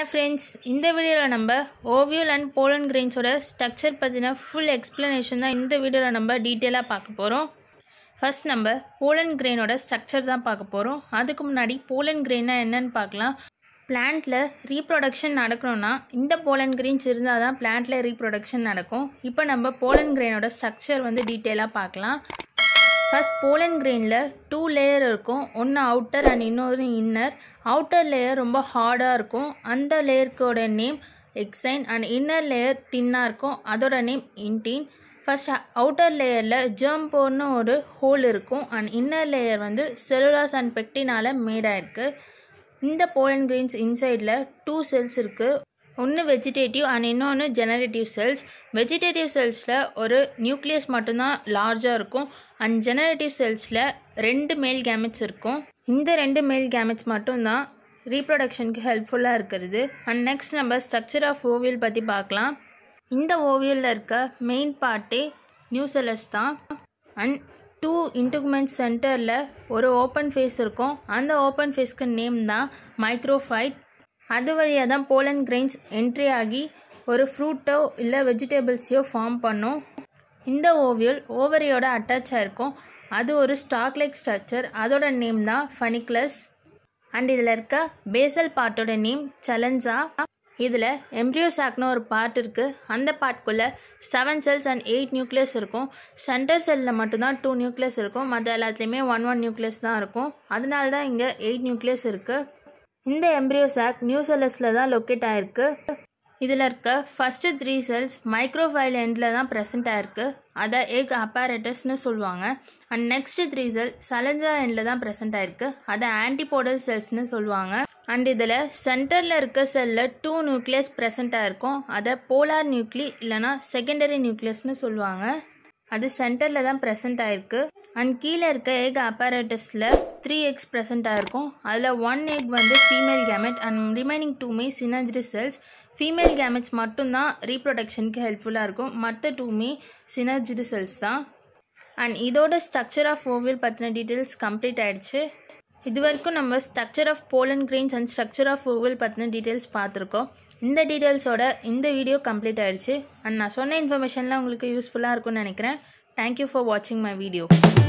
Hi friends, இந்த வீடியோல நம்ம ovule and pollen grains ஓட ஸ்ட்ரக்சர் பத்தின full explanation தான் இந்த வீடியோல நம்ம டீடைலா பார்க்க போறோம். First நம்ம pollen grain ஓட ஸ்ட்ரக்சர் தான் பார்க்க போறோம். அதுக்கு முன்னாடி pollen grain என்னன்னு பார்க்கலாம். Plantல reproduction நடக்கணும்னா இந்த pollen grains இருந்தா தான் plantல reproduction நடக்கும். இப்போ நம்ம pollen grain ஓட ஸ்ட்ரக்சர் வந்து டீடைலா பார்க்கலாம். First pollen grain ல two layer இருக்கும். ஒன்னு outer and இன்னொரு inner. Outer layer ரொம்ப hard இருக்கும். அந்த லேயர்க்கோட name exine and inner layer thin இருக்கும். அதோட நேம் intine. First outer layerல germ pore ஒரு hole இருக்கும் and inner layer வந்து cellulose and pectinனால made ஆயிருக்கு. இந்த pollen grains insideல two cells இருக்கு. ஒன்னு vegetative and இன்னொன்னு generative cells. Vegetative cellsல ஒரு nucleus மட்டும்தான் largeா இருக்கும் and generative cellsல ரெண்டு male gametes இருக்கும். இந்த ரெண்டு male gametes மட்டும்தான் reproductionக்கு helpfulா இருக்குது. And next நம்ம structure of ovule பத்தி பார்க்கலாம். இந்த ovuleல இருக்க main part nucellus தான் and two integuments centerல ஒரு open face இருக்கும். அந்த open faceக்கு நேம் தான் microphyte. அது வழியா தான் pollen grains entry ஆகி ஒரு ஃப்ரூட்டோ இல்ல வெஜிடபிள்ஸையோ ஃபார்ம் பண்ணும். இந்த ஓவியல் ஓவரியோட அட்டாச் ஆயிருக்கும். அது ஒரு ஸ்டாக் லைக் ஸ்ட்ரக்சர். அதோட நேம் தான் ஃபனிகுலஸ். அண்ட் இதில் இருக்க பேசல் பார்ட்டோட நேம் சலன்சா. இதில் எம்ப்ரியோ சாக்னு ஒரு பார்ட் இருக்குது. அந்த பார்ட்குள்ளே 7 cells and 8 நியூக்ளியஸ் இருக்கும். சென்டர் செல்லில் மட்டும்தான் 2 நியூக்ளியஸ் இருக்கும். மற்ற எல்லாத்துலேயுமே 1 நியூக்ளியஸ் தான் இருக்கும். அதனால தான் இங்கே 8 நியூக்ளியஸ் இருக்குது. இந்த எம்ப்ரியோ சாக் நியூசெல்லஸ்ல தான் லொக்கேட் ஆயிருக்கு. இதில் இருக்க ஃபர்ஸ்ட் 3 cells மைக்ரோஃபைல் எண்டில் தான் ப்ரெசென்ட் ஆயிருக்கு. அதை எக் அப்பேரட்டஸ்னு சொல்லுவாங்க. அண்ட் நெக்ஸ்ட் 3 cells சலஞ்சா எண்டில் தான் ப்ரெசென்ட் ஆயிருக்கு. அதை ஆன்டிபோடல் செல்ஸ்னு சொல்லுவாங்க. அண்ட் இதில் சென்டரில் இருக்க செல்லில் 2 நியூக்ளியஸ் ப்ரெசென்ட் ஆயிருக்கும். அதை போலார் நியூக்ளி இல்லைனா செகண்டரி நியூக்ளியஸ்னு சொல்லுவாங்க. அது சென்டரில் தான் ப்ரெசென்ட் ஆயிருக்கு. அண்ட் கீழே இருக்க எக் அப்பேரட்டஸில் 3 eggs ப்ரெசென்ட் ஆயிருக்கும். அதில் 1 egg வந்து female gamete and remaining 2 synergid cells. Female gametes மட்டும்தான் ரீப்ரொடக்ஷனுக்கு ஹெல்ப்ஃபுல்லாக இருக்கும். மற்ற 2 சினர்ஜிட் செல்ஸ் தான். அண்ட் இதோட ஸ்ட்ரக்சர் ஆஃப் ஓவியல் பற்றின டீட்டெயில்ஸ் கம்ப்ளீட் ஆகிடுச்சு. இது வரைக்கும் நம்ம structure of pollen grains and structure of ovule பற்றின டீட்டெயில்ஸ் பார்த்துருக்கோம். இந்த டீட்டெயில்ஸோட இந்த வீடியோ கம்ப்ளீட் ஆகிடுச்சு. அண்ட் நான் சொன்ன இன்ஃபர்மேஷன்லாம் உங்களுக்கு யூஸ்ஃபுல்லாக இருக்கும்னு நினைக்கிறேன். தேங்க்யூ ஃபார் வாட்சிங் மை வீடியோ.